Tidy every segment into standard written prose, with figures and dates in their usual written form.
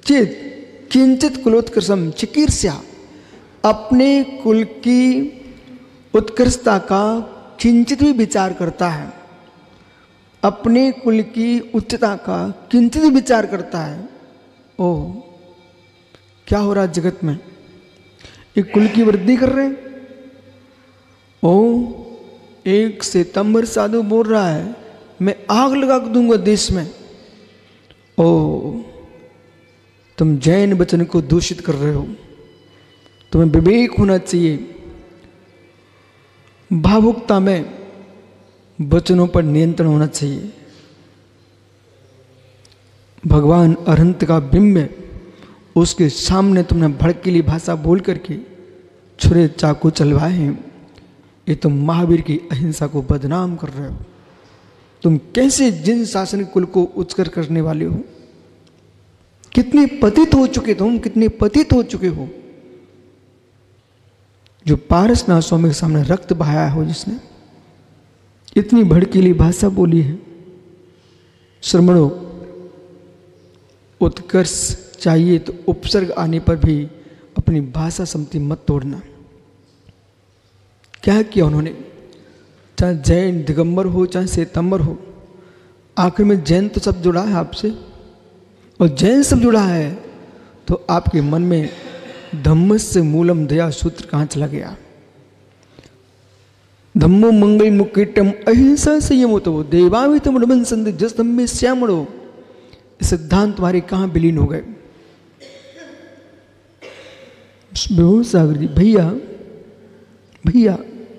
चेत किंचित कुलोत्कर्षम चिकीर्ष्या, अपने कुल की उत्कृष्टता का किंचित भी विचार करता है, अपने कुल की उच्चता का किंचित भी विचार करता है। ओह, क्या हो रहा है जगत में, एक कुल की वृद्धि कर रहे हैं। ओह, एक श्वेतांबर साधु बोल रहा है मैं आग लगा दूंगा देश में। ओह, तुम जैन वचन को दूषित कर रहे हो, तुम्हें विवेक होना चाहिए। भावुकता में वचनों पर नियंत्रण होना चाहिए। भगवान अनंत का बिंब है, उसके सामने तुमने भड़कीली भाषा बोल करके छुरे चाकू चलवाए हैं। ये तुम महावीर की अहिंसा को बदनाम कर रहे हो। तुम कैसे जिन शासन कुल को उच्चकर करने वाले हो। कितने पतित हो चुके तुम, कितने पतित हो चुके हो। जो पारसनाथ स्वामी के सामने रक्त बहाया हो, जिसने इतनी भड़कीली भाषा बोली है। श्रमणों, उत्कर्ष चाहिए तो उपसर्ग आने पर भी अपनी भाषा सम्मति मत तोड़ना। क्या किया उन्होंने, चाहे जैन दिगंबर हो चाहे श्वेतांबर हो, आखिर में जैन तो सब जुड़ा है आपसे, और जैन सब जुड़ा है तो आपके मन में धम्मस्य मूलम दया सूत्र कहाँ चला गया। धम्मो मंगल मुक्तिम अहिंसा संयमो तो देवावितम रमन संधि जस धम्मे श्यामणो, सिद्धांत तुम्हारे कहाँ विलीन हो गए। सागर जी, भैया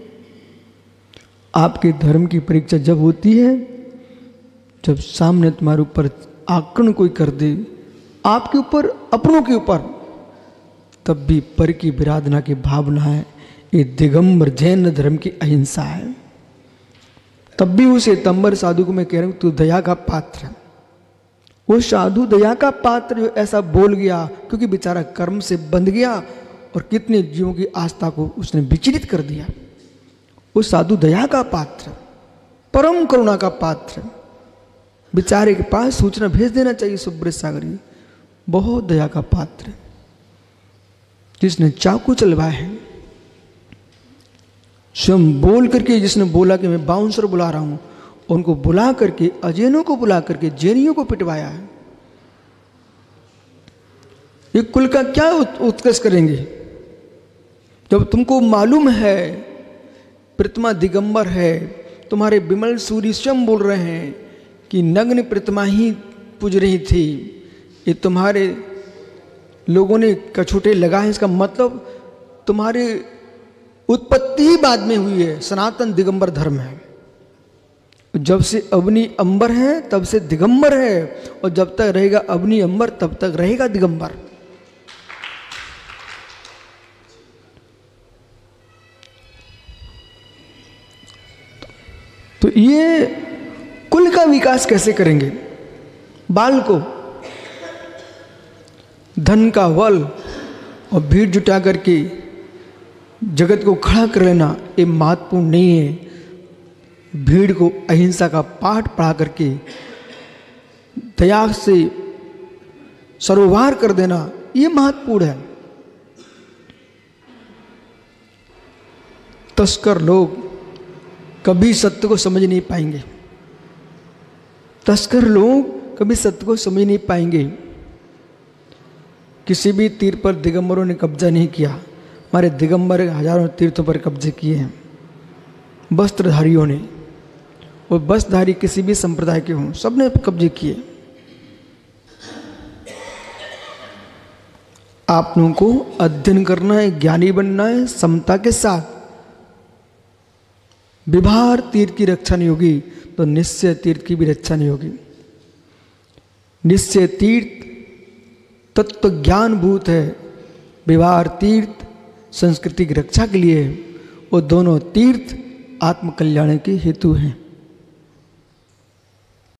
आपके धर्म की परीक्षा जब होती है, जब सामने तुम्हारे ऊपर आक्रमण कोई कर दे, आपके ऊपर, अपनों के ऊपर, तब भी पर की विराधना की भावना है। ये दिगंबर जैन धर्म की अहिंसा है। तब भी उस श्वेतांबर साधु को मैं कह रहा हूं, तू दया का पात्र है। वो साधु दया का पात्र जो ऐसा बोल गया, क्योंकि बेचारा कर्म से बंध गया और कितने जीवों की आस्था को उसने विचलित कर दिया। वो साधु दया का पात्र, परम करुणा का पात्र, बेचारे के पास सूचना भेज देना चाहिए। सुब्रत सागर जी बहुत दया का पात्र, जिसने चाकू चलवाए हैं, स्वयं बोल करके, जिसने बोला कि मैं बाउंसर बुला रहा हूं, उनको बुला करके, अजैनों को बुला करके जैनियों को पिटवाया है। ये कुल का क्या उत्कर्ष करेंगे जब तुमको मालूम है प्रतिमा दिगंबर है। तुम्हारे विमल सूर्य स्वयं बोल रहे हैं कि नग्न प्रतिमा ही पूज रही थी। ये तुम्हारे लोगों ने कछुटे लगाए, इसका मतलब तुम्हारी उत्पत्ति ही बाद में हुई है। सनातन दिगंबर धर्म है। जब से अवनी अंबर है तब से दिगंबर है, और जब तक रहेगा अवनी अंबर तब तक रहेगा दिगंबर। तो ये कुल का विकास कैसे करेंगे? बाल को धन का बल और भीड़ जुटा करके जगत को खड़ा कर लेना ये महत्वपूर्ण नहीं है। भीड़ को अहिंसा का पाठ पढ़ा करके दया से सरोवार कर देना ये महत्वपूर्ण है। तस्कर लोग कभी सत्य को समझ नहीं पाएंगे। तस्कर लोग कभी सत्य को समझ नहीं पाएंगे। किसी भी तीर पर दिगंबरों ने कब्जा नहीं किया। हमारे दिगंबर हजारों तीर्थों पर कब्जे किए हैं वस्त्रधारियों ने, और वस्त्रधारी किसी भी संप्रदाय के हों, सबने कब्जे किए। आप लोगों को अध्ययन करना है, ज्ञानी बनना है, समता के साथ। विभार तीर्थ की रक्षा नहीं होगी तो निश्चय तीर्थ की भी रक्षा नहीं होगी। निश्चय तीर्थ तत्व ज्ञान भूत है, विवाह तीर्थ संस्कृति की रक्षा के लिए है। वो दोनों तीर्थ आत्म कल्याण के हेतु हैं।